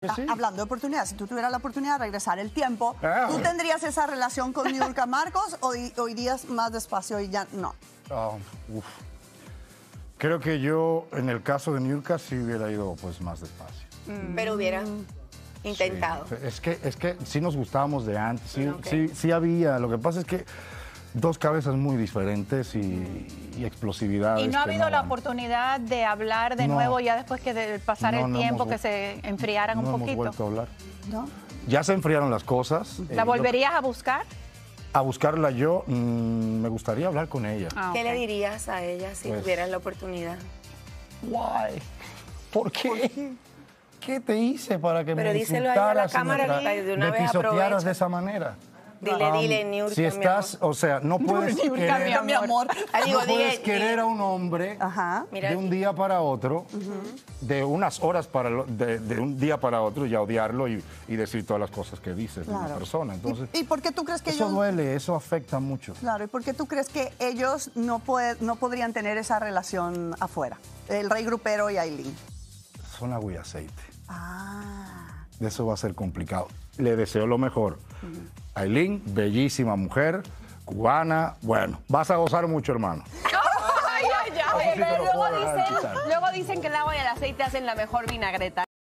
Sí. Hablando de oportunidades, si tú tuvieras la oportunidad de regresar el tiempo, ¿tú tendrías esa relación con Niurka Marcos o irías más despacio y ya no? Creo que yo, en el caso de Niurka, sí hubiera ido pues más despacio. Pero hubiera intentado. Sí. Es que sí nos gustábamos de antes, sí, Okay. sí había. Lo que pasa es que dos cabezas muy diferentes y explosividades. ¿Y no ha que habido la van. oportunidad de hablar de No. nuevo ya después que de pasar No, el no tiempo, hemos que se enfriaran un No hemos poquito? vuelto a hablar. ¿No? Ya se enfriaron las cosas. ¿La volverías a buscar? A buscarla yo, me gustaría hablar con ella. ¿Qué ok. le dirías a ella si Pues- tuvieras la oportunidad? Why? ¿Por qué? ¿Qué te hice para que Pero me díselo ahí a la insultaras y cámara me y de una me vez pisotearas aprovecha. de esa manera? Dile, Niurka, Si mi estás, amor. o sea, no puedes Niurka, querer, mi amor. Digo, no puedes dile, querer a un hombre Ajá. Mira de un aquí. día para otro, de unas horas de un día para otro, y odiarlo y decir todas las cosas que dices de una Claro. persona. Entonces, ¿Y por qué tú crees que eso ellos... duele, eso afecta mucho. Claro, ¿y por qué tú crees que ellos no podrían tener esa relación afuera? El Rey Grupero y Aileen. Son agua y aceite. Ah. Eso va a ser complicado. Le deseo lo mejor. Aileen, bellísima mujer, cubana. Bueno, vas a gozar mucho, hermano. Ay, ay, ay. Eso sí te lo puedo Luego garantizar. dicen que el agua y el aceite hacen la mejor vinagreta.